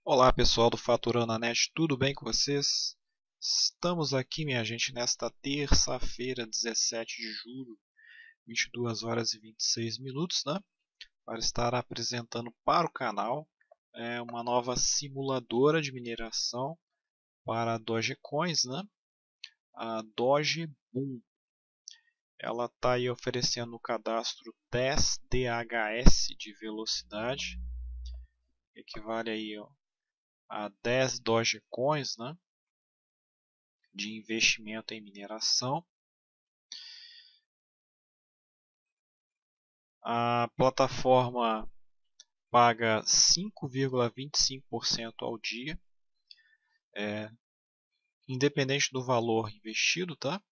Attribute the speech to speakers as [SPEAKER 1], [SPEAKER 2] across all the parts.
[SPEAKER 1] Olá pessoal do Faturando na Net, tudo bem com vocês? Estamos aqui, minha gente, nesta terça-feira, 17 de julho, 22 horas e 26 minutos, né? Para estar apresentando para o canal uma nova simuladora de mineração para Dogecoins, né? A Dogeboom. Ela está aí oferecendo o cadastro 10 DHS de velocidade, que equivale aí a 10 Dogecoins, né? De investimento em mineração. A plataforma paga 5,25% ao dia, independente do valor investido, tá?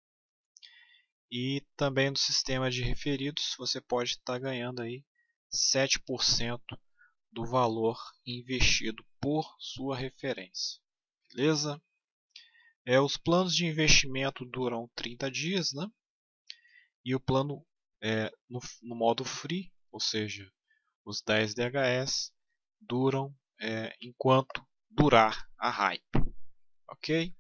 [SPEAKER 1] E também no sistema de referidos você pode estar ganhando aí 7% do valor investido por sua referência. Beleza? Os planos de investimento duram 30 dias, né? E o plano no modo free, ou seja, os 10 DHS, duram enquanto durar a hype. Ok?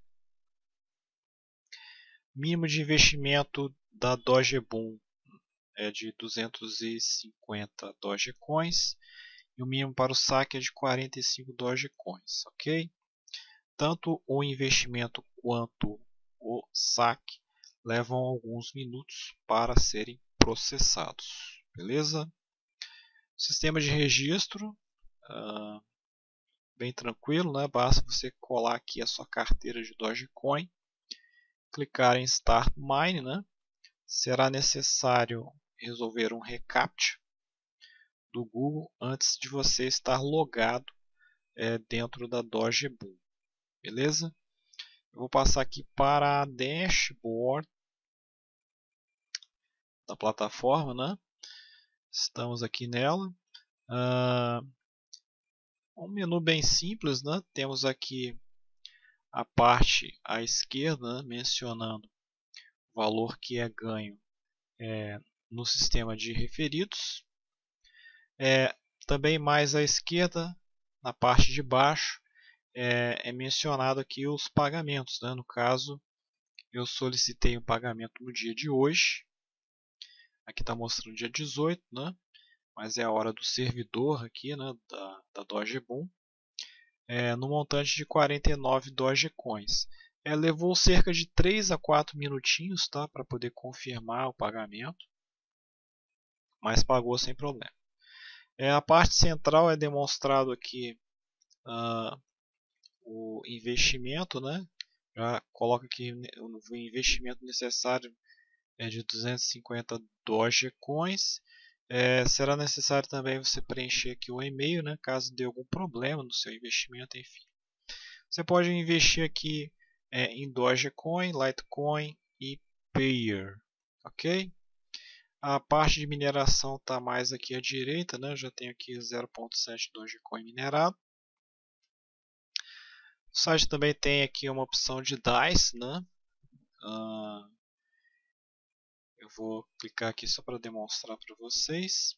[SPEAKER 1] Mínimo de investimento da Dogeboom é de 250 Dogecoins e o mínimo para o saque é de 45 Dogecoins. Ok? Tanto o investimento quanto o saque levam alguns minutos para serem processados. Beleza? Sistema de registro, bem tranquilo, né? Basta você colar aqui a sua carteira de Dogecoin, clicar em Start Mine, né? Será necessário resolver um reCAPTCHA do Google antes de você estar logado dentro da Dogeboom. Beleza? Eu vou passar aqui para a dashboard da plataforma, né? Estamos aqui nela. Um menu bem simples, né? Temos aqui a parte à esquerda, né? Mencionando o valor que é ganho no sistema de referidos. Também mais à esquerda, na parte de baixo, é mencionado aqui os pagamentos, né? No caso, eu solicitei o pagamento no dia de hoje. Aqui está mostrando dia 18, né? Mas é a hora do servidor aqui, né? da Dogeboom. No montante de 49 Dogecoins. Levou cerca de 3 a 4 minutinhos, tá? Para poder confirmar o pagamento, mas pagou sem problema. A parte central é demonstrado aqui o investimento, né? Já coloca aqui o investimento necessário de 250 Dogecoins. Será necessário também você preencher aqui o e-mail, né? Caso dê algum problema no seu investimento, enfim. Você pode investir aqui em Dogecoin, Litecoin e Payer, ok? A parte de mineração está mais aqui à direita, né? Já tem aqui 0.7 Dogecoin minerado. O site também tem aqui uma opção de DAIs, né? Eu vou clicar aqui só para demonstrar para vocês.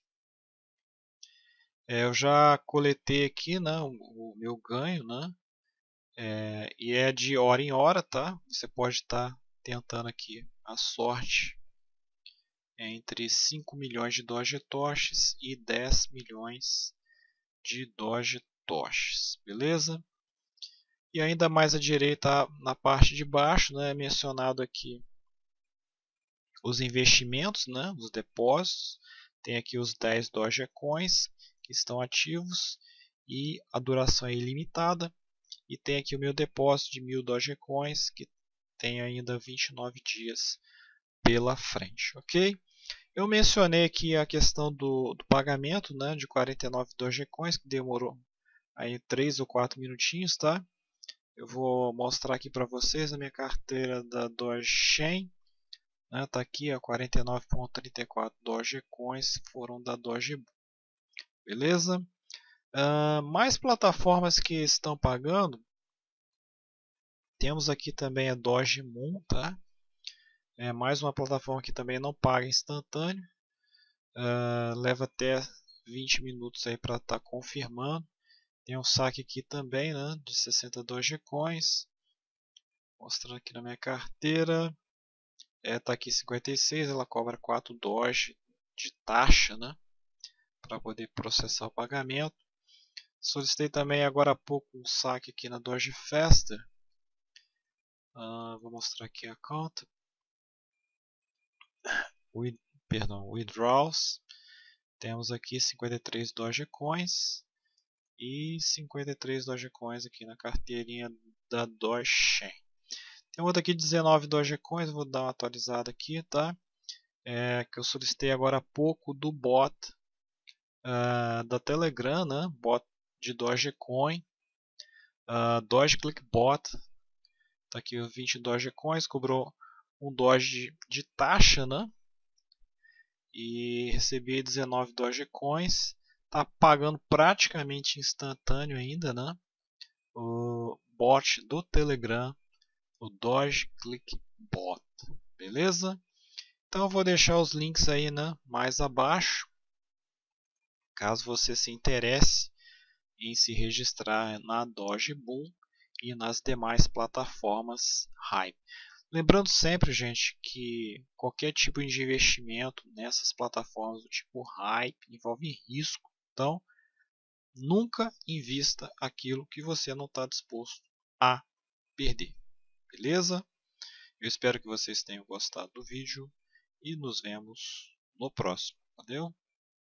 [SPEAKER 1] Eu já coletei aqui, né, o meu ganho, né? E é de hora em hora, tá? Você pode estar tentando aqui a sorte entre 5 milhões de Dogetoshis e 10 milhões de Dogetoshis, beleza? E ainda mais à direita, na parte de baixo, né, é mencionado aqui os investimentos, né, os depósitos. Tem aqui os 10 Dogecoins que estão ativos e a duração é ilimitada. E tem aqui o meu depósito de 1000 Dogecoins que tem ainda 29 dias pela frente, ok? Eu mencionei aqui a questão do pagamento, né, de 49 Dogecoins, que demorou aí 3 ou 4 minutinhos, tá? Eu vou mostrar aqui para vocês a minha carteira da Dogechain, né? Tá aqui, 49,34 Dogecoins foram da Dogeboom, beleza? Mais plataformas que estão pagando, temos aqui também a Dogemoon, tá? Mais uma plataforma que também não paga instantâneo. Leva até 20 minutos aí para estar confirmando. Tem um saque aqui também, né, de 60 Dogecoins. Mostrando aqui na minha carteira. Tá aqui 56, ela cobra 4 Doge de taxa, né, para poder processar o pagamento. Solicitei também agora há pouco um saque aqui na Doge Faster. Vou mostrar aqui a conta. Withdrawals. Temos aqui 53 Dogecoins e 53 Dogecoins aqui na carteirinha da Dogechain. Tem outra aqui de 19 Dogecoins, vou dar uma atualizada aqui, tá? Que eu solicitei agora há pouco do bot da Telegram, né? Bot de Dogecoin, DogeClickBot. Tá aqui os 20 Dogecoins, cobrou um Doge de taxa, né? E recebi 19 Dogecoins. Tá pagando praticamente instantâneo ainda, né? O bot do Telegram, o DogeClickBot, beleza? Então eu vou deixar os links aí, né, mais abaixo, caso você se interesse em se registrar na Dogeboom e nas demais plataformas Hype. Lembrando sempre, gente, que qualquer tipo de investimento nessas plataformas do tipo Hype envolve risco. Então, nunca invista aquilo que você não está disposto a perder. Beleza? Eu espero que vocês tenham gostado do vídeo e nos vemos no próximo. Valeu?